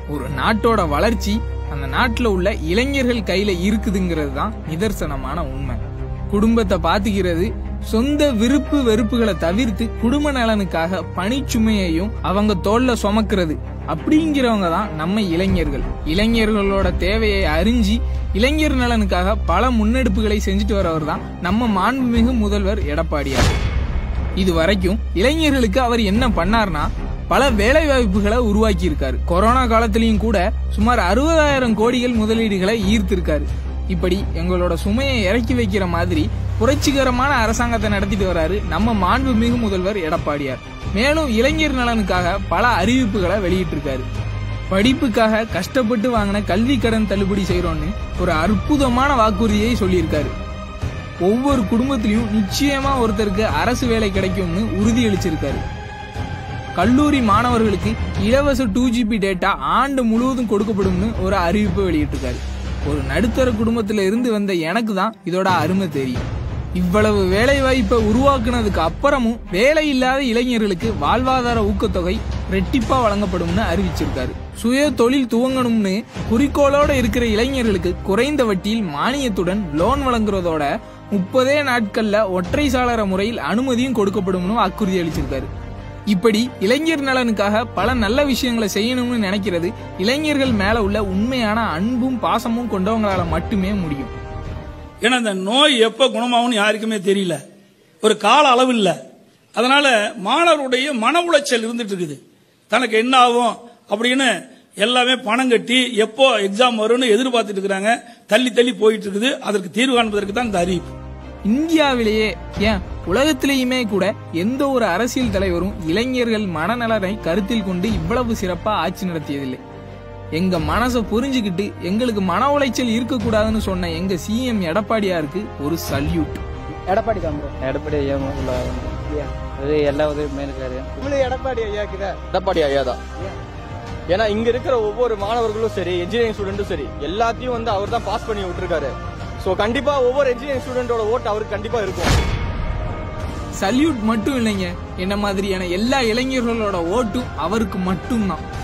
ஒரு நாட்டோட வளர்ச்சி அந்த நாட்டுல உள்ள இளைஞர்கள் கையில இருக்குதுங்கிறது தான் நிதர்சனமான உண்மை. குடும்பத்தை பாத்துக்கிறது, சொந்த விருப்பு வெறுப்புகளை தவிர்த்து குடும்ப நலனுக்காக பணிச்சுமையையும் அவங்க தோல்ல சுமக்கிறது அப்படிங்கிறவங்க தான் நம்ம இளைஞர்கள். இளைஞர்களோட தேவையை அறிஞ்சு இளைஞர் நலனுக்காக பல முன்னெடுப்புகளை செஞ்சுட்டு வரவர் தான் நம்ம மாண்புமிகு முதல்வர் எடப்பாடியார். இது வரைக்கும் இளைஞர்களுக்கு அவர் என்ன பண்ணார்னா பல வேலை வாய்ப்புகளை உருவாக்கி இருக்காரு. கொரோனா காலத்திலயும் கூட சுமார் 60,000 கோடிகள் முதலீடுகளை ஈர்த்திருக்காரு. இப்படி எங்களோட சுமையை இறக்கி வைக்கிற மாதிரி புரட்சிகரமான அரசாங்கத்தை நடத்திட்டு வராரு நம்ம மாண்புமிகு முதல்வர் எடப்பாடியார். மேலும் இளைஞர் நலனுக்காக பல அறிவிப்புகளை வெளியிட்டிருக்காரு. படிப்புக்காக கஷ்டப்பட்டு வாங்கின கல்வி கடன் தள்ளுபடி செய்யறோம்னு ஒரு அற்புதமான வாக்குறுதியை சொல்லியிருக்காரு. ஒவ்வொரு குடும்பத்திலையும் நிச்சயமா ஒருத்தருக்கு அரசு வேலை கிடைக்கும்னு உறுதியளிச்சிருக்காரு. கல்லூரி மாணவர்களுக்கு இலவச 2GB டேட்டா ஆண்டு முழுவதும் கொடுக்கப்படும்னு ஒரு அறிவிப்பு வெளியிட்டிருக்காரு. ஒரு நடுத்தர குடும்பத்தில இருந்து வந்த எனக்கு தான் இதோட அருமை தெரியும். இவ்வளவு வேலை வாய்ப்பை உருவாக்குனதுக்கு அப்புறமும் வேலை இல்லாத இளைஞர்களுக்கு வாழ்வாதார ஊக்கத்தொகை ரெட்டிப்பா வழங்கப்படும்னு அறிவிச்சிருக்காரு. சுய தொழில் துவங்கணும்னு குறிக்கோளோட இருக்கிற இளைஞர்களுக்கு குறைந்த வட்டியில் மானியத்துடன் லோன் வழங்குறதோட 30 நாட்கள்ல ஒற்றை சாளர முறையில் அனுமதியும் கொடுக்கப்படும்னு வாக்குறுதி அளிச்சிருக்காரு. இப்படி இளைஞர் நலனுக்காக பல நல்ல விஷயங்களை செய்யணும்னு நினைக்கிறது இளைஞர்கள் மேல உள்ள உண்மையான அன்பும் பாசமும் கொண்டவங்களால மட்டுமே முடியும். ஏன்னா இந்த நோய் எப்ப குணமாகும்னு யாருக்குமே தெரியல, ஒரு கால அளவு இல்ல. அதனால மாணவருடைய மன உளைச்சல் இருந்துட்டு இருக்குது. தனக்கு என்ன ஆகும் அப்படின்னு எல்லாமே பணம் கட்டி எப்போ எக்ஸாம் வரும்னு எதிர்பார்த்துட்டு இருக்கிறாங்க. தள்ளி தள்ளி போயிட்டு இருக்குது. அதற்கு தீர்வு காண்பதற்கு தான் இந்த அறிவிப்பு. இந்தியாவிலேயே ஏன் உலகத்திலேயுமே கூட எந்த ஒரு அரசியல் தலைவரும் இளைஞர்கள் மனநலனை கருத்தில் கொண்டு இவ்வளவு சிறப்பா ஆட்சி நடத்தியதில்லை. எங்க மனசை புரிஞ்சுக்கிட்டு எங்களுக்கு மன உளைச்சல் இருக்கக்கூடாதுன்னு சொன்ன எங்க சிஎம் எடப்பாடியாருக்கு ஒரு சல்யூட். எடப்பாடி தான் ப்ரோ. எடப்பாடி ஐயா எல்லா உதவியுமே இருக்காரு. எடப்பாடி ஐயா எடப்பாடி ஐயா தான். ஏன்னா இங்க இருக்கிற ஒவ்வொரு மாணவர்களும் சரி, இன்ஜினியரிங் ஸ்டூடெண்ட்டும் சரி, எல்லாத்தையும் அவர் தான் பாஸ் பண்ணி விட்டுருக்காரு. சோ கண்டிப்பா ஒவ்வொரு இன்ஜினியரிங் ஸ்டூடெண்டோட ஓட்டு அவருக்கு கண்டிப்பா இருக்கும். சல்யூட் மட்டும் இல்லைங்க, என்ன மாதிரியான எல்லா இளைஞர்களோட ஓட்டும் அவருக்கு மட்டும்தான்.